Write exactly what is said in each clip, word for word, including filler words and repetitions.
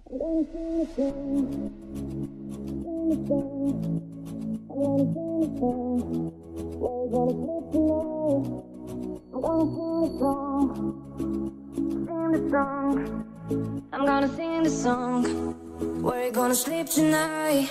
gonna sing a song, sing a song. I'm gonna sing a song. We're gonna sleep tonight. I'm gonna sing a song, sing the song. I'm gonna sing the song. We're gonna sleep tonight.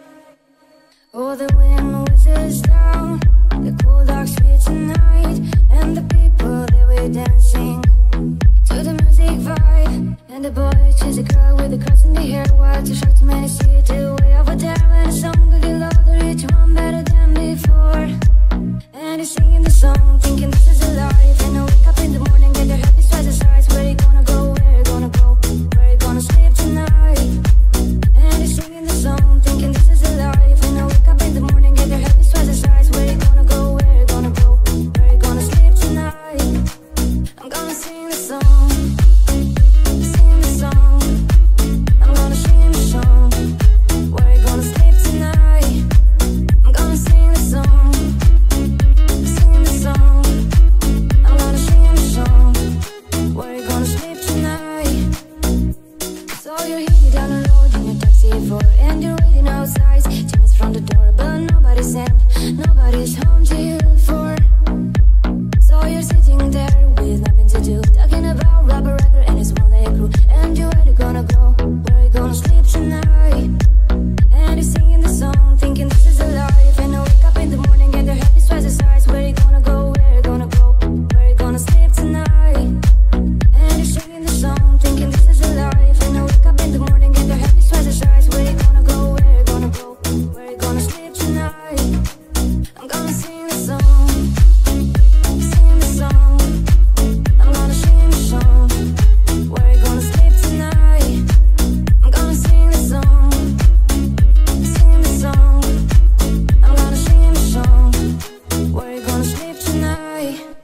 Oh, the wind whistles down the cold dark streets tonight, and the people they were dancing to the music vibe. And the boy chases a girl with a cross in the hair. Wild too sharp to many see it the way over there. And the song could get louder, each one better than before. And he's singing the song, thinking this is a life. And I wake up in the morning, get their happy twice the size. Where you gonna go, where you gonna go, where you gonna sleep tonight? And he's singing the song, thinking this is a life. And I wake up in the morning, get their happy twice the size. Where you gonna go, where you gonna go, where you gonna sleep tonight? I'm gonna sing the song, sing the song. I'm gonna sing the song. Where you gonna sleep tonight? I'm gonna sing the song, sing the song. I'm gonna sing the song. Where you gonna sleep tonight? So you're heading down the road in your taxi four, and you're waiting outside. Chance from the door, but nobody's in, nobody's home till four. So you're sitting there with nothing to do, talking about Robert Riker and his one-day crew. And you where you gonna go, where you gonna sleep tonight? And he's singing the song, thinking this is a life. And I wake up in the morning and their happy twice the size. Where you gonna go, where you gonna go, where you gonna sleep tonight? And he's singing the song, thinking this is a life. And I wake up in the morning and their happy twice the size. Where you gonna go, where you gonna go, where you gonna sleep tonight? I'm gonna sing the song, sing the song. I'm gonna sing the song. Where you gonna sleep tonight? I'm gonna sing the song, sing the song. I'm gonna sing the song. Where you gonna sleep tonight?